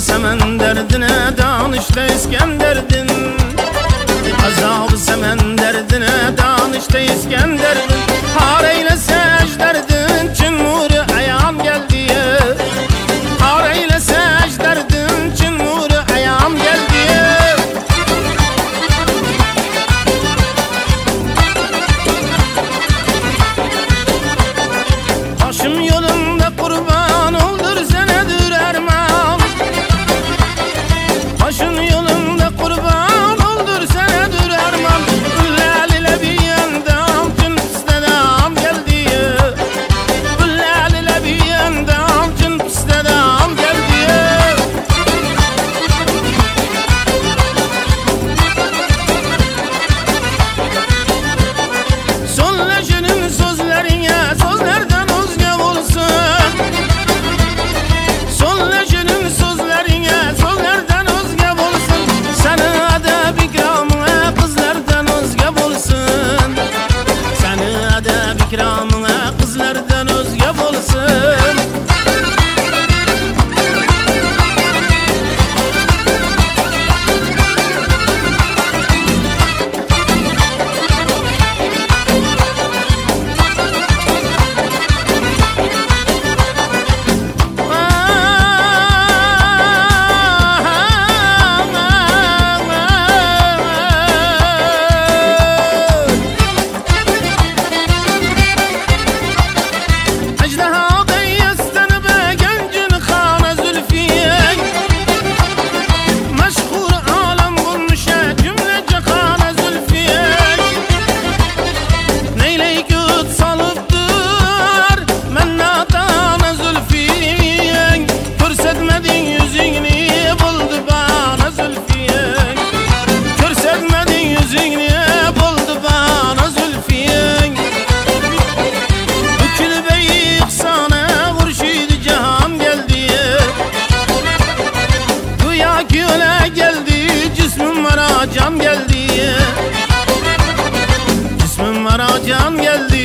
semen derdine danışta İskenderdin. Azabı semen derdine danışta İskenderdin. Har eylese ejderdin çin nuru ayam geldiye. Har eylese ejderdin çin nuru ayam geldiye. Başım yolunda kurban oldur senedir ermem. Başın yolunda kurban oldur senedir ermem. Gülleliyle bir yandam cın pistedam geldiye. Gülleliyle bir yandam cın pistedam geldiye. Solleşinin sözlerine sözlerden özge olsun. Solleşinin sözlerine sözlerden özge olsun. Senin adab ikramına kızlardan özge olsun. Senin adab ikramına kızlardan özge olsun. Can geldi, cismim var can geldi.